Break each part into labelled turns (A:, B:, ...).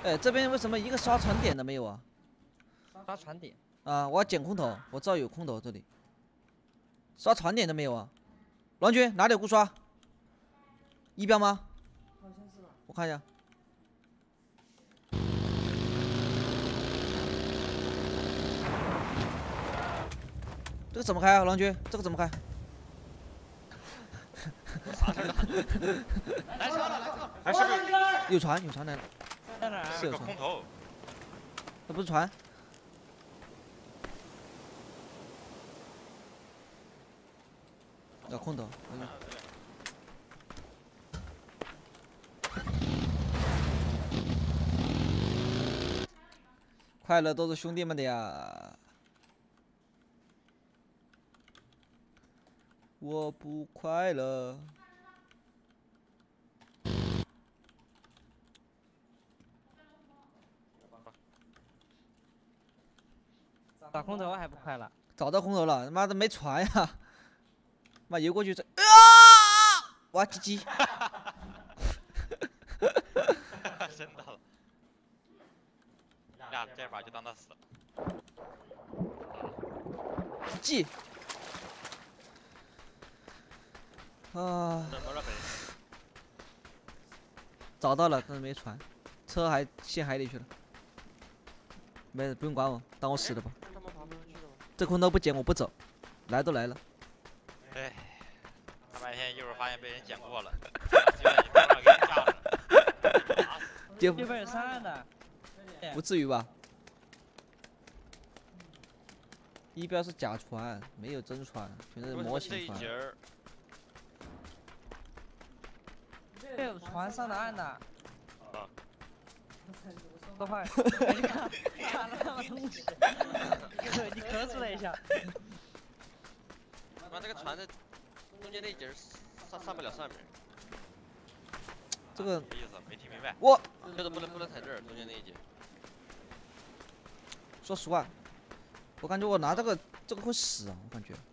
A: 哎，这边为什么一个刷船点都没有啊？
B: 刷船点。
A: 啊，我要捡空投，我知道有空投这里。刷船点都没有啊？郎君哪里有固刷？一标吗？
C: 好像是吧。
A: 我看一下。这个怎么开啊，郎君？这个怎么开？
D: 来车了，
E: 哎，是不是
A: 有船来了，
B: 在哪儿？
A: 是有船
E: 个空，投？
A: 那不是船。空投。快乐都是兄弟们的呀！我不快乐。
B: 打空投还不快了？
A: 找到空投了，他妈的没船呀！妈游过去这哇唧唧！
E: 真的了，俩这把就当他死了。
A: 记啊，
E: 怎么了，北？
A: 找到了，但是没船，车还陷海里去了。没事，不用管我，当我死了吧。
D: 他们爬不上去了吗？
A: 这空投不捡我不走，来都来了。
E: 哎，大白天一会儿发现被人捡过了，基本你没法给你架着。
A: 就
B: 就被人杀了的。
A: 不至于吧？一标是假船，没有真船，全是模
D: 这
A: 型船。
D: 一节儿
B: 这有船上的岸的。都快，你看了那么东西，你咳嗽了一下。
D: 妈，这个船的中间那一节儿上不了上面，
A: 这个
E: 什么意思？没听明白。
A: 我
D: 就是不能踩这儿中间那一节。
A: 说实话，我感觉我拿这个会死啊，我感觉。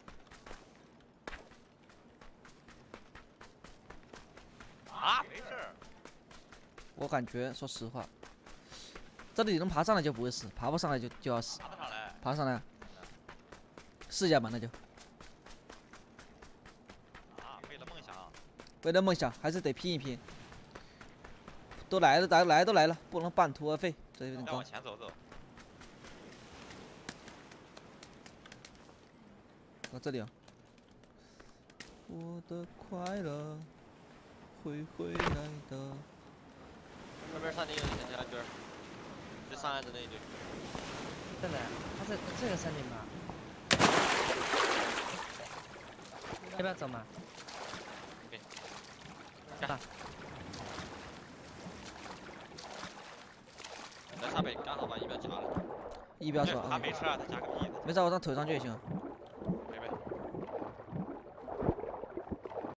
E: 啊，没事儿。
A: 我感觉，说实话，这里能爬上来就不会死，爬不上来就要死。
E: 爬得上来。
A: 爬上来，试一下吧，那就。
E: 啊，为了梦想。
A: 为了梦想，还是得拼一拼。都来了，来都来了，不能半途而废，这有点高
E: 再往。前走走。
A: 这里啊。我的快乐会回来的。
D: 那边山顶有一小圈，最上岸的那一堆。
B: 真的？他在这个山顶吗？要不要走嘛？
D: 对。
B: 干。
D: 在上面刚好把一标夹了。
A: 一标车啊，
E: 他没车啊，他加个屁的。
A: 没事，我让投上去也行。